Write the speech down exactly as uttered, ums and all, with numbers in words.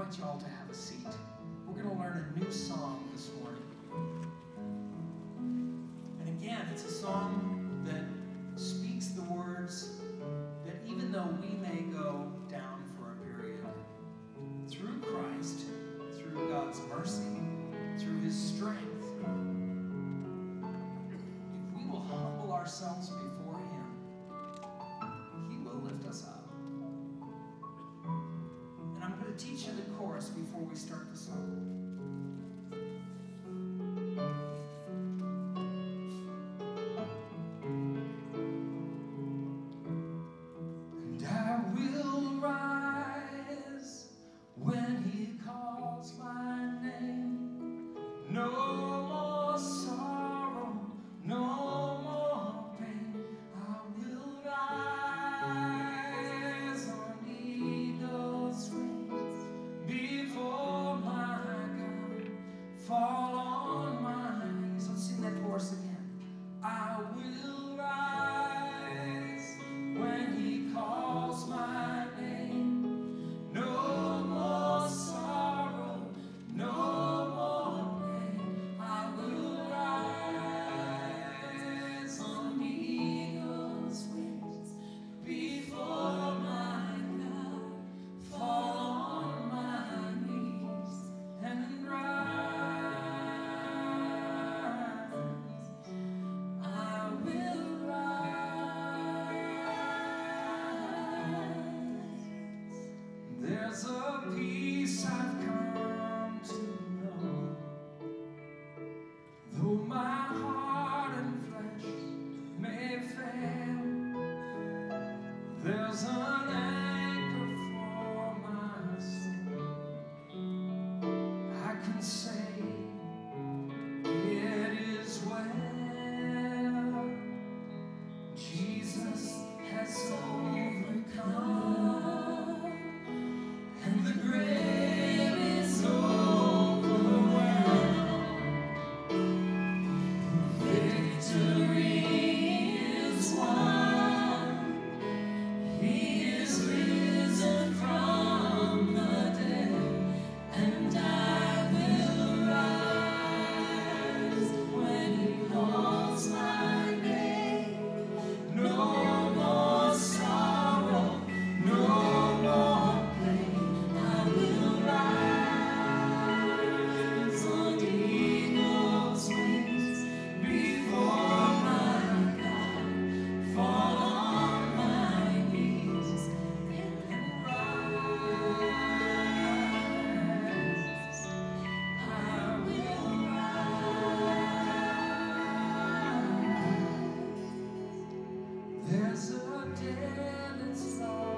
invite you all to have a seat. We're going to learn a new song this morning. And again, it's a song that speaks the words that even though we may go down for a period, through Christ, through God's mercy, through His strength, if we will humble ourselves before Him, He will lift us up. And I'm going to teach you the chorus before we start the song. There's a day that's long.